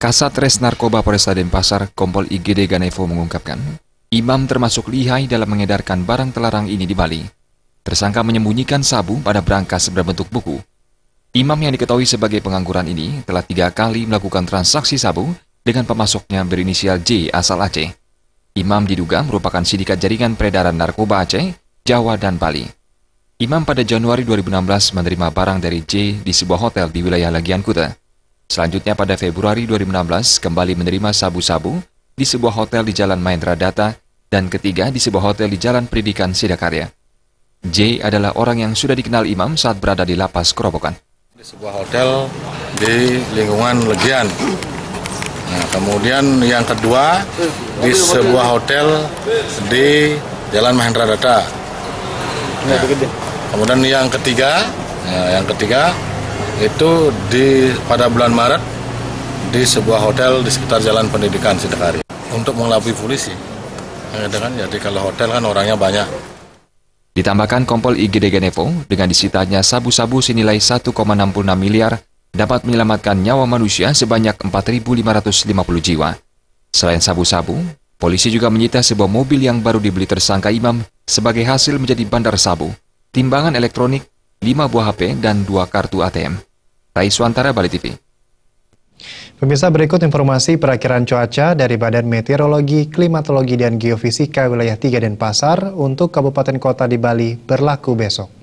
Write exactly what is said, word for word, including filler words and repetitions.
Kasatres Narkoba Polresta Denpasar, Kompol I G D Ganevo mengungkapkan, imam termasuk lihai dalam mengedarkan barang terlarang ini di Bali. Tersangka menyembunyikan sabu pada berangkas berbentuk buku. Imam yang diketahui sebagai pengangguran ini telah tiga kali melakukan transaksi sabu dengan pemasoknya berinisial J asal Aceh. Imam diduga merupakan sindikat jaringan peredaran narkoba Aceh, Jawa, dan Bali. Imam pada Januari dua ribu enam belas menerima barang dari J di sebuah hotel di wilayah Lagian Kuta. Selanjutnya pada Februari dua ribu enam belas kembali menerima sabu-sabu di sebuah hotel di Jalan Mahendra Data dan ketiga di sebuah hotel di Jalan Pendidikan Sidakarya. J adalah orang yang sudah dikenal Imam saat berada di lapas Kerobokan. Di sebuah hotel di lingkungan Legian. Nah, kemudian yang kedua di sebuah hotel di Jalan Mahendra Data. Nah, kemudian yang ketiga, nah, yang ketiga itu di pada bulan Maret di sebuah hotel di sekitar Jalan Pendidikan Sidakarya untuk mengelabui polisi. Nah, jadi kalau hotel kan orangnya banyak. Ditambahkan Kompol I G D Ganevo dengan disitanya sabu-sabu senilai satu koma enam enam miliar dapat menyelamatkan nyawa manusia sebanyak empat ribu lima ratus lima puluh jiwa. Selain sabu-sabu, polisi juga menyita sebuah mobil yang baru dibeli tersangka Imam sebagai hasil menjadi bandar sabu, timbangan elektronik, lima buah H P, dan dua kartu A T M. Raiswantara, Bali T V. Pemirsa, berikut informasi perakiraan cuaca dari Badan Meteorologi, Klimatologi, dan Geofisika wilayah tiga Denpasar untuk kabupaten kota di Bali berlaku besok.